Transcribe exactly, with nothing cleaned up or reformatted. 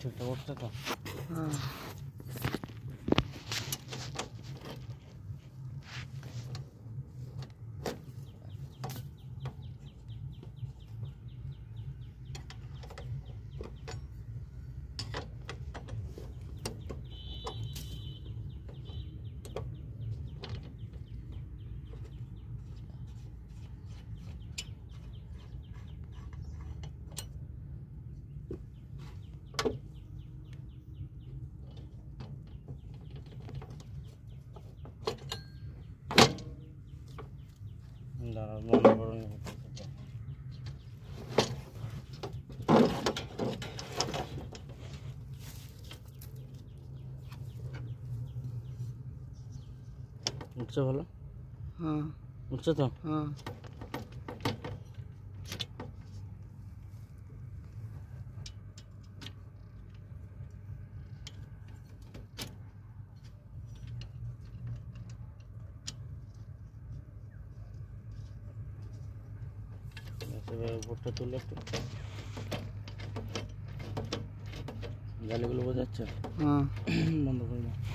চেষ্টা করছে তো। হ্যাঁ দাঁড়া মনে করো উঠছে ভালো। হ্যাঁ উঠছে তো। হ্যাঁ উপরটা তুলে একটু জালিগুলো বোঝাচ্ছে। হ্যাঁ বন্ধ করে দাও।